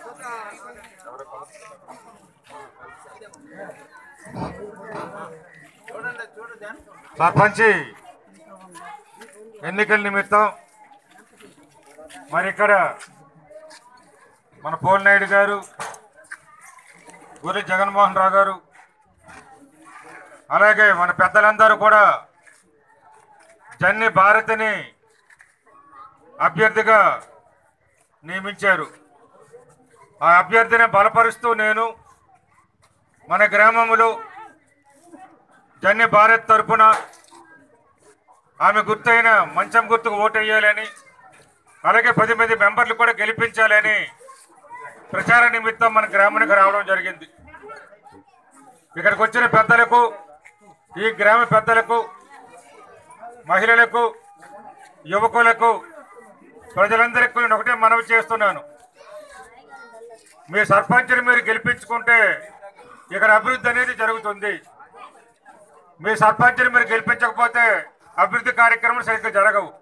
సర్పంచి ఎన్నికల నిమిత్తం మరి ఇక్కడ మన పోలినాయుడు గారు, గురి జగన్మోహన్ రావు గారు, అలాగే మన పెద్దలందరూ కూడా జన్ని భారతిని అభ్యర్థిగా నియమించారు. ఆ అభ్యర్థిని బలపరుస్తూ నేను మన గ్రామంలో జన్ని భారత్ తరఫున ఆమె గుర్తైన మంచం గుర్తుకు ఓటేయాలని, అలాగే 10 మంది మెంబర్లు కూడా గెలిపించాలని ప్రచార నిమిత్తం మన గ్రామానికి రావడం జరిగింది. ఇక్కడికి వచ్చిన పెద్దలకు, ఈ గ్రామ పెద్దలకు, మహిళలకు, యువకులకు, ప్రజలందరికీ నేను ఒకటే మనవి చేస్తున్నాను. మీ సర్పంచ్ని మీరు గెలిపించుకుంటే ఇక్కడ అభివృద్ధి అనేది జరుగుతుంది. మీ సర్పంచ్ని మీరు గెలిపించకపోతే అభివృద్ధి కార్యక్రమాలు సరిగ్గా జరగవు.